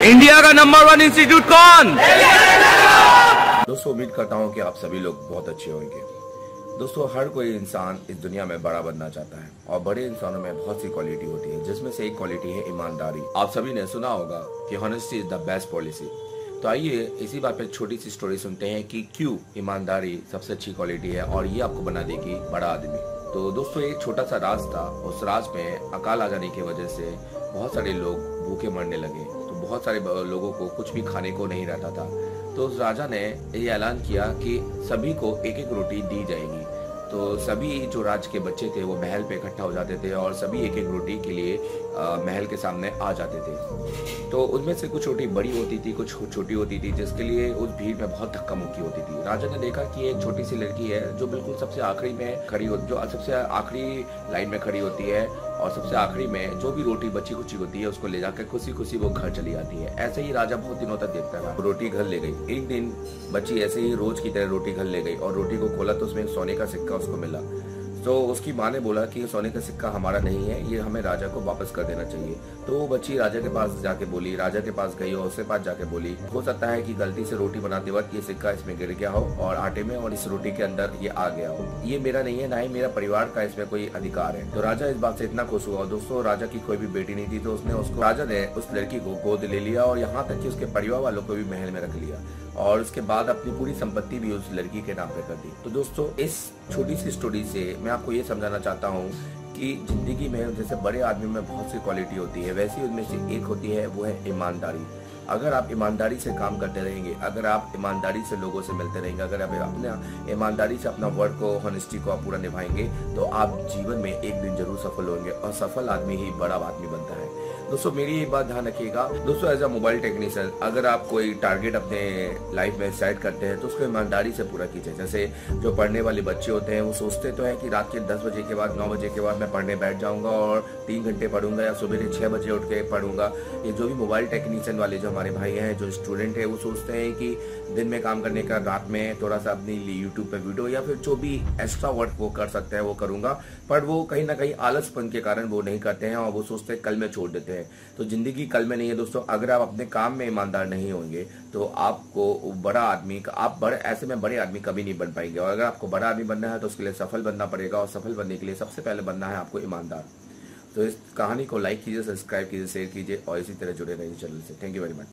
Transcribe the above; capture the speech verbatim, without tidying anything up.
India का number one institute कौन? दोस्तों उम्मीद करता हूँ कि आप सभी लोग बहुत अच्छे होंगे। दोस्तों हर कोई इंसान इस दुनिया में बड़ा बनना चाहता है और बड़े इंसानों में बहुत सी क्वालिटी होती है, जिसमें से एक क्वालिटी है ईमानदारी। आप सभी ने सुना होगा कि honesty is the best policy. तो आइए इसी बात पे छोटी सी स्टोरी सुनते हैं कि क्यों ईमानदारी सबसे अच्छी क्वालिटी है और ये आपको बना देगी बड़ा आदमी। तो दोस्तों एक छोटा सा राज था, उस राज में अकाल आ जाने की वजह से बहुत सारे लोग भूखे मरने लगे। तो बहुत सारे लोगों को कुछ भी खाने को नहीं रहता था। तो उस राजा ने ये ऐलान किया कि सभी को एक एक रोटी दी जाएगी। तो सभी जो राज के बच्चे थे वो महल पे इकट्ठा हो जाते थे और सभी एक एक रोटी के लिए आ, महल के सामने आ जाते थे। तो उनमें से कुछ रोटी बड़ी होती थी, कुछ छोटी होती थी, जिसके लिए उस भीड़ में बहुत धक्का मुक्की होती थी। राजा ने देखा कि एक छोटी सी लड़की है जो बिल्कुल सबसे आखिरी में खड़ी हो जो सबसे आखिरी लाइन में खड़ी होती है और सबसे आखिरी में जो भी रोटी बची कुची होती है उसको ले जाकर खुशी खुशी वो घर चली जाती है। ऐसे ही राजा बहुत दिनों तक देखता रहा। रोटी घर ले गई। एक दिन बच्ची ऐसे ही रोज की तरह रोटी घर ले गई और रोटी को खोला तो उसमें सोने का सिक्का उसको मिला। तो उसकी माँ ने बोला कि सोने का सिक्का हमारा नहीं है, ये हमें राजा को वापस कर देना चाहिए। तो वो बच्ची राजा के पास जाके बोली, राजा के पास गई और उसके पास जाके बोली, हो सकता है कि गलती से रोटी बनाते वक्त ये सिक्का इसमें गिर गया हो और आटे में और इस रोटी के अंदर ये आ गया हो। ये मेरा नहीं है, ना ही मेरा परिवार का इसमें कोई अधिकार है। तो राजा इस बात से इतना खुश हुआ। दोस्तों राजा की कोई भी बेटी नहीं थी, तो उसने उसको राजा ने उस लड़की को गोद ले लिया और यहाँ तक कि उसके परिवार वालों को भी महल में रख लिया और उसके बाद अपनी पूरी संपत्ति भी उस लड़की के नाम पे कर दी। तो दोस्तों इस छोटी सी स्टोरी से मैं आपको ये समझाना चाहता हूँ कि जिंदगी में जैसे बड़े आदमी में बहुत सी क्वालिटी होती है, वैसी उनमें से एक होती है, वो है ईमानदारी। अगर आप ईमानदारी से काम करते रहेंगे, अगर आप ईमानदारी से लोगों से मिलते रहेंगे, अगर आप अपने ईमानदारी से अपना वर्क को, हॉनेस्टी को आप पूरा निभाएंगे, तो आप जीवन में एक दिन जरूर सफल होंगे और सफल आदमी ही बड़ा आदमी बनता है। दोस्तों मेरी एक बात ध्यान रखिएगा। दोस्तों एज अ मोबाइल टेक्नीशियन अगर आप कोई टारगेट अपने लाइफ में सेट करते हैं तो उसको ईमानदारी से पूरा कीजिए। जैसे जो पढ़ने वाले बच्चे होते हैं वो सोचते तो है कि रात के दस बजे के बाद, नौ बजे के बाद मैं पढ़ने बैठ जाऊंगा और तीन घंटे पढ़ूंगा या सुबह छह बजे उठ के पढ़ूंगा। ये जो भी मोबाइल टेक्नीशियन वाले जो हमारे भाई हैं, जो स्टूडेंट है, वो सोचते हैं कि दिन में काम करने का रात में थोड़ा सा अपनी यूट्यूब पे वीडियो या फिर जो भी एक्स्ट्रा वर्क वो कर सकते हैं वो करूंगा, पर वो कहीं ना कहीं आलसपन के कारण वो नहीं करते हैं और वो सोचते हैं कल में छोड़ देते हैं। तो जिंदगी कल में नहीं है दोस्तों। अगर आप अपने काम में ईमानदार नहीं होंगे तो आपको बड़ा आदमी आप बड़े ऐसे में बड़े आदमी कभी नहीं बन पाएंगे। और अगर आपको बड़ा आदमी बनना है तो उसके लिए सफल बनना पड़ेगा और सफल बनने के लिए सबसे पहले बनना है आपको ईमानदार। तो इस कहानी को लाइक कीजिए, सब्सक्राइब कीजिए, शेयर कीजिए और इसी तरह जुड़े रहिए चैनल से। Thank you very much.